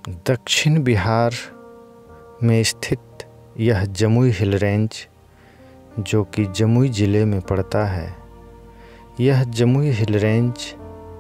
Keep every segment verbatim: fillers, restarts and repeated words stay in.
दक्षिण बिहार में स्थित यह जमुई हिल रेंज, जो कि जमुई ज़िले में पड़ता है, यह जमुई हिल रेंज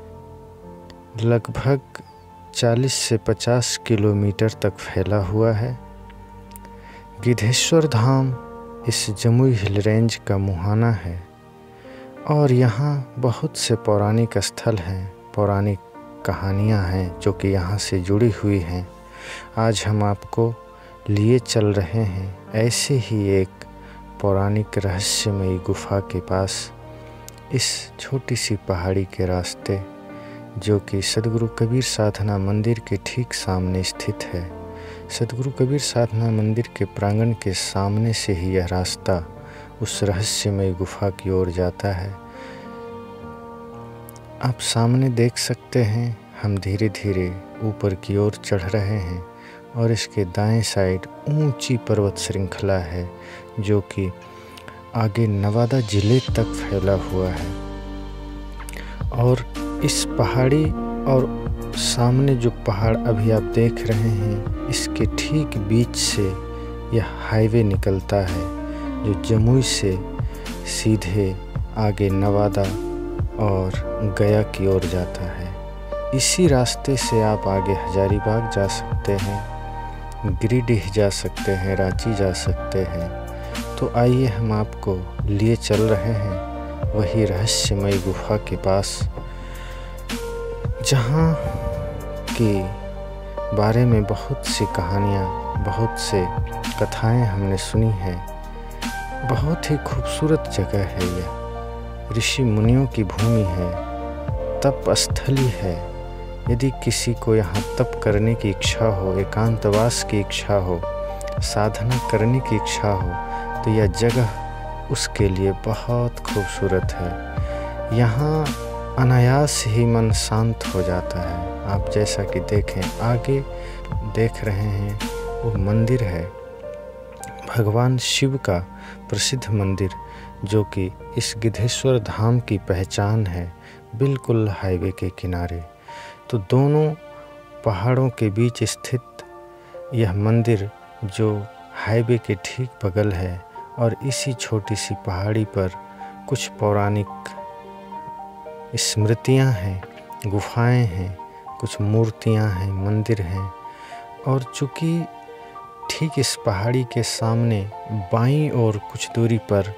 लगभग चालीस से पचास किलोमीटर तक फैला हुआ है। गिद्धेश्वर धाम इस जमुई हिल रेंज का मुहाना है और यहाँ बहुत से पौराणिक स्थल हैं, पौराणिक कहानियाँ हैं जो कि यहाँ से जुड़ी हुई हैं। आज हम आपको लिए चल रहे हैं ऐसे ही एक पौराणिक रहस्यमयी गुफा के पास, इस छोटी सी पहाड़ी के रास्ते, जो कि सद्गुरु कबीर साधना मंदिर के ठीक सामने स्थित है। सद्गुरु कबीर साधना मंदिर के प्रांगण के सामने से ही यह रास्ता उस रहस्यमयी गुफा की ओर जाता है। आप सामने देख सकते हैं, हम धीरे धीरे ऊपर की ओर चढ़ रहे हैं और इसके दाएं साइड ऊंची पर्वत श्रृंखला है जो कि आगे नवादा ज़िले तक फैला हुआ है। और इस पहाड़ी और सामने जो पहाड़ अभी आप देख रहे हैं, इसके ठीक बीच से यह हाईवे निकलता है जो जमुई से सीधे आगे नवादा और गया की ओर जाता है। इसी रास्ते से आप आगे हजारीबाग जा सकते हैं, गिरिडीह जा सकते हैं, रांची जा सकते हैं। तो आइए हम आपको लिए चल रहे हैं वही रहस्यमयी गुफा के पास, जहाँ के बारे में बहुत सी कहानियाँ, बहुत से कथाएं हमने सुनी हैं। बहुत ही खूबसूरत जगह है यह, ऋषि मुनियों की भूमि है, तप स्थली है। यदि किसी को यहाँ तप करने की इच्छा हो, एकांतवास की इच्छा हो, साधना करने की इच्छा हो, तो यह जगह उसके लिए बहुत खूबसूरत है। यहाँ अनायास ही मन शांत हो जाता है। आप जैसा कि देखें, आगे देख रहे हैं वो मंदिर है, भगवान शिव का प्रसिद्ध मंदिर, जो कि इस गिद्धेश्वर धाम की पहचान है, बिल्कुल हाईवे के किनारे। तो दोनों पहाड़ों के बीच स्थित यह मंदिर जो हाईवे के ठीक बगल है, और इसी छोटी सी पहाड़ी पर कुछ पौराणिक स्मृतियां हैं, गुफाएं हैं, कुछ मूर्तियां हैं, मंदिर हैं। और चूँकि ठीक इस पहाड़ी के सामने बाईं ओर कुछ दूरी पर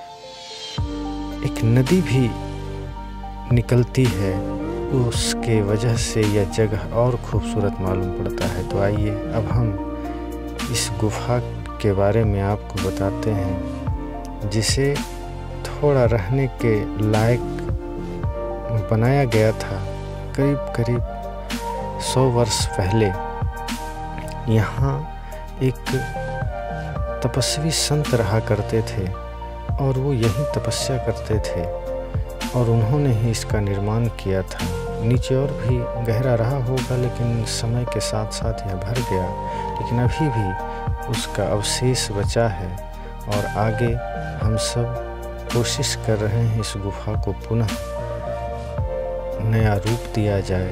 एक नदी भी निकलती है, उसके वजह से यह जगह और खूबसूरत मालूम पड़ता है। तो आइए अब हम इस गुफा के बारे में आपको बताते हैं, जिसे थोड़ा रहने के लायक बनाया गया था करीब करीब सौ वर्ष पहले। यहाँ एक तपस्वी संत रहा करते थे और वो यहीं तपस्या करते थे, और उन्होंने ही इसका निर्माण किया था। नीचे और भी गहरा रहा होगा, लेकिन समय के साथ साथ यह भर गया, लेकिन अभी भी उसका अवशेष बचा है। और आगे हम सब कोशिश कर रहे हैं इस गुफा को पुनः नया रूप दिया जाए।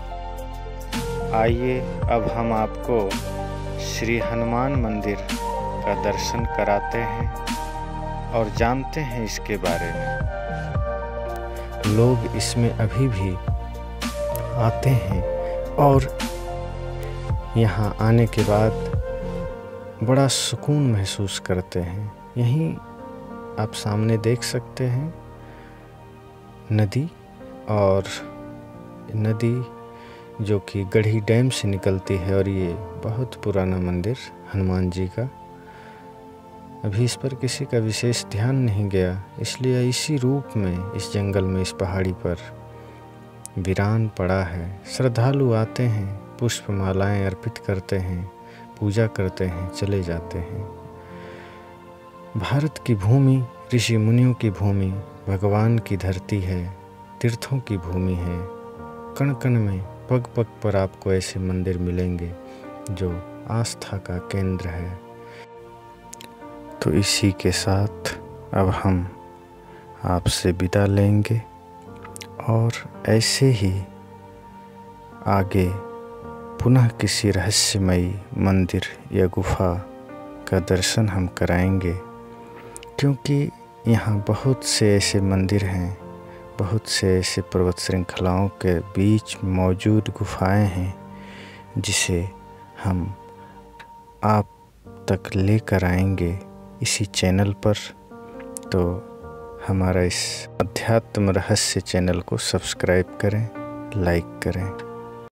आइए अब हम आपको श्री हनुमान मंदिर का दर्शन कराते हैं और जानते हैं इसके बारे में। लोग इसमें अभी भी आते हैं और यहाँ आने के बाद बड़ा सुकून महसूस करते हैं। यहीं आप सामने देख सकते हैं नदी, और नदी जो कि गढ़ी डैम से निकलती है। और ये बहुत पुराना मंदिर हनुमान जी का, अभी इस पर किसी का विशेष ध्यान नहीं गया, इसलिए इसी रूप में इस जंगल में, इस पहाड़ी पर वीरान पड़ा है। श्रद्धालु आते हैं, पुष्पमालाएं अर्पित करते हैं, पूजा करते हैं, चले जाते हैं। भारत की भूमि ऋषि मुनियों की भूमि, भगवान की धरती है, तीर्थों की भूमि है। कण कण में, पग पग पर आपको ऐसे मंदिर मिलेंगे जो आस्था का केंद्र है। तो इसी के साथ अब हम आपसे विदा लेंगे और ऐसे ही आगे पुनः किसी रहस्यमयी मंदिर या गुफा का दर्शन हम कराएंगे, क्योंकि यहाँ बहुत से ऐसे मंदिर हैं, बहुत से ऐसे पर्वत श्रृंखलाओं के बीच मौजूद गुफाएं हैं जिसे हम आप तक लेकर आएंगे इसी चैनल पर। तो हमारा इस अध्यात्म रहस्य चैनल को सब्सक्राइब करें, लाइक करें।